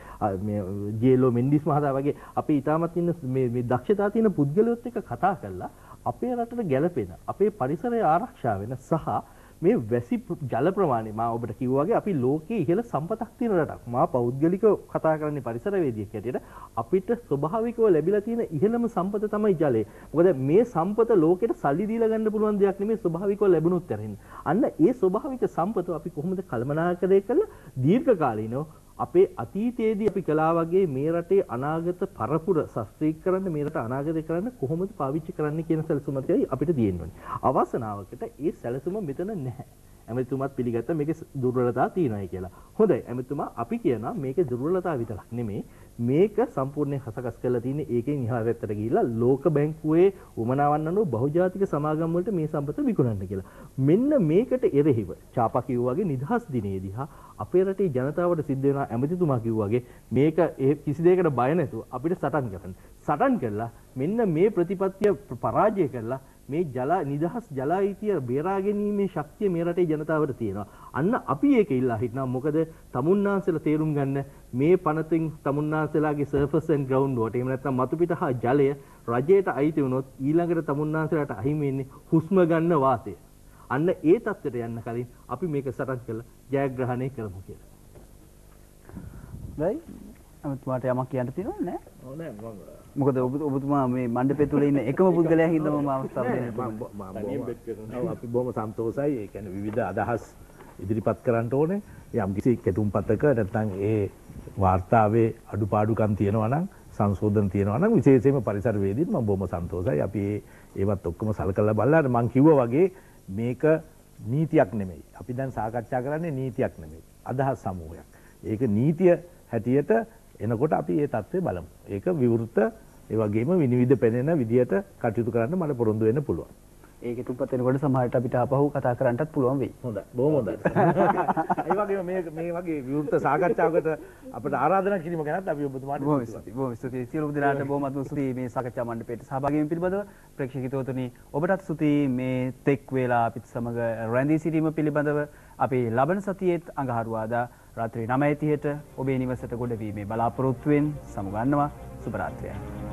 මේ ලෝ මෙන්ඩිස් මහතා වගේ අපි ඊටමත් ඉන්න මේ මේ දක්ෂතා තියෙන පුද්ගලයොත් එක්ක කතා කරලා අපේ රටට ගැළපෙන අපේ පරිසරය ආරක්ෂා වෙන සහ මේ වැසි ජල ප්‍රමාණය මා ඔබට කිව්වා වගේ අපි ලෝකයේ ඉහළ සම්පතක් තියෙන රටක්. මා පෞද්ගලිකව කතා කරන්නේ පරිසරවේදියෙක් හැටියට අපිට ස්වභාවිකව ලැබිලා තියෙන ඉහළම සම්පත තමයි ජලය. මොකද මේ සම්පත ලෝකෙට සල්ලි දීලා ගන්න පුළුවන් දෙයක් නෙමෙයි ස්වභාවිකව ලැබුණොත් ඇරෙන්න. අන්න ඒ ස්වභාවික සම්පත අපි කොහොමද කළමනාකරණය කළා දීර්ඝ කාලීනව අපේ අතීතයේදී අපි කළා වගේ මේ රටේ අනාගත පරපුර සස්ත්‍රීකරන්න මේ රට අනාගතේ කරන්න කොහොමද පාවිච්චි කරන්න කියන සැලසුම තමයි අපිට තියෙන්න ඕනේ. අවසනාවකට ඒ සැලසුම මෙතන නැහැ. ඇමතුමාත් පිළිගත්ත මේකේ දුර්වලතා තියෙනවායි කියලා. හොඳයි ඇමතුමා අපි කියනවා මේකේ දුර්වලතා විතරක් නෙමෙයි මේක සම්පූර්ණයෙන් හසකස් කරලා තියෙන්නේ ඒකෙන් එහා පැත්තට ගිහිල්ලා ලෝක බැංකුවේ උමනාවන් අනුව බහුජාතික සමාගම් වලට මේ සම්පත විකුණන්න කියලා. මෙන්න මේකට එරෙහිව චාපා කිව්වා වගේ නිදහස් දිනේදී හා අපේ රටේ ජනතාවට සිද්ධ වෙනවා ඇමතිතුමා කිව්වා වගේ මේක කිසි දෙයකට බය නැතුව අපිට සටන් කරන්න. සටන් කළා මෙන්න මේ ප්‍රතිපත්තිය පරාජය කළා මේ ජල නිදහස් ජල අයිතිය බේරා ගැනීමේ ශක්තිය මේ රටේ ජනතාවට තියෙනවා. අන්න අපි ඒක ඉල්ලා හිටනවා. මොකද තමුන්නාන්සලා තේරුම් ගන්න මේ පනතින් තමුන්නාන්සලාගේ සර්ෆස් ඇන්ඩ් ග්‍රවුන්ඩ් වෝටර් එහෙම නැත්නම් මතු පිට හා ජලය රජයට අයිති වුණොත් ඊළඟට තමුන්නාන්සලාට අහිමි වෙන්නේ හුස්ම ගන්න වාතය. අන්න ඒ තත්ත්වයට යන්න කලින් අපි මේක සටන් කරලා ජයග්‍රහණය කරමු කියලා. right අමතුමාට යමක් කියන්න තියෙනවද නෑ? ඔව් නෑ මම මොකද ඔබතුමා මේ මණ්ඩපය තුල ඉන්න එකම පුද්ගලයා හින්දා මම අවස්ථාව දෙන්න අපි බොහොම සන්තෝෂයි. ඒ කියන්නේ විවිධ අදහස් ඉදිරිපත් කරන්න ඕනේ. යම් කිසි කෙටුම්පතක නැත්නම් ඒ වාර්තාවේ අඩුපාඩුකම් තියෙනවා නම් සංශෝධන තියෙනවා නම් විශේෂයෙන්ම පරිසරවේදීන් මම බොහොම සන්තෝෂයි. අපි ඒවත් ඔක්කොම සලකලා බලලා මම කිව්වා වගේ මේක නීතියක් නෙමෙයි. අපි දැන් සාකච්ඡා කරන්නේ නීතියක් නෙමෙයි. අදහස් සමූහයක්. ඒක නීතිය හැටියට එනකොට අපි ඒ தත්ත්වය බලමු. ඒක විවෘත ඒ වගේම විනිවිද පෙනෙන විදියට කටයුතු කරන්න මට පොරොන්දු වෙන්න පුළුවන්. ඒකේ තුපත් වෙනකොට සමහරට අපිට ආපහු කතා කරන්නටත් පුළුවන් වෙයි. හොඳයි. බොහොම හොඳයි. ඒ වගේම මේ මේ වගේ විවෘත සාකච්ඡාවකට අපිට ආරාධනා කිරීම ගැනත් අපි ඔබතුමාට බොහොම ස්තුතියි. බොහොම ස්තුතියි. සියලු දෙනාට බොහොමත්ම ස්තුතියි මේ සාකච්ඡා මණ්ඩපයට සහභාගී වීම පිළිබඳව. ප්‍රේක්ෂකතුතුනි ඔබටත් ස්තුතියි මේ තෙක් වේලා අපිත් සමග රැඳී සිටීම පිළිබඳව. අපි ලබන සතියේත් අඟහරුවාදා රාත්‍රී නවය තිහට ඔබේ නිවසට ගොඩ වීමේ බලාපොරොත්තුවෙන් සමුගන්නවා. සුබ රාත්‍රියක්.